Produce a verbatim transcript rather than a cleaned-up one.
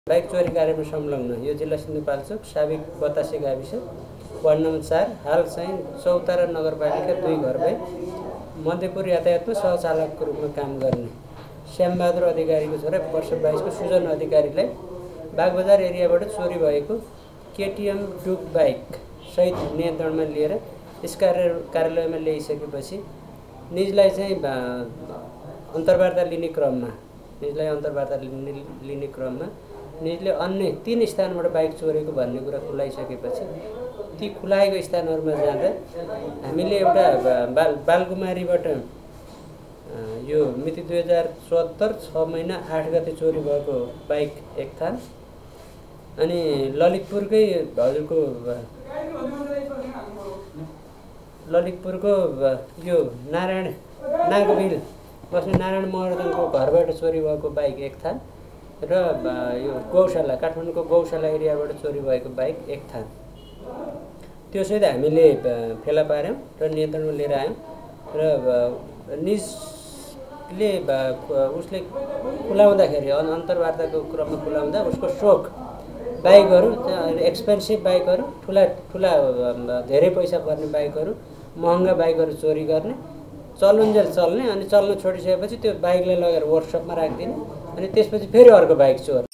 bike चोरी कार्यमा संलग्न यो जिल्ला सिन्धुपाल्चोक साबिक बतासे गाविस वार्ड नम्बर चार हाल चाहिँ चौतारा नगरपालिका दुई घर भई मध्यपुर यातायातमा सहचालकको रूपमा काम गर्ने श्यामबहादुर अधिकारीको छोरा वर्ष बाइस को सुजन अधिकारीलाई बागबजार एरियाबाट चोरी भएको केटीएम डुक बाइक सहित नियन्त्रणमा लिएर यस कार्यालयमा ल्याइसकेपछि निजलाई चाहिँ अन्तर्वार्ता लिने क्रममा निजलाई अन्तर्वार्ता लिने क्रममा निजले अन्य तीन स्थानबाट बाइक चोरेको भन्ने कुरा खुलाइसकेपछि ती खुलाएको स्थानहरूमा जाँदा हामीले एउटा बाल बालकुमारीबाट यो मिति दुई हजार चौहत्तर छ महिना आठ गते चोरी भएको बाइक एक थान अनि ललितपुरकै हजुरको ललितपुरको यो नारायण नागबिल बस्ने नारायण महर्जनको घरबाट चोरी भएको बाइक एक थान र यो गौशाला काठमाडौँको गौशाला एरियाबाट चोरी भएको बाइक एक थान त्यो सहित हामीले फेला पार्यौं र नियन्त्रणमा लिएर आयौं र निजले उसले खुलाउँदाखेरि अन्तर्वार्ताको क्रममा खुलाउँदा उसको सोक बाइकहरू एक्सपेन्सिभ बाइकहरू ठुला ठुला धेरै पैसा पर्ने बाइकहरू महँगा बाइकहरू चोरी गर्ने चलुन्जेल चल्ने अनि चल्न छोडिसकेपछि त्यो बाइकलाई लगेर वर्कसपमा राखिदिने अनि त्यसपछि फेरि अर्को बाइक चोर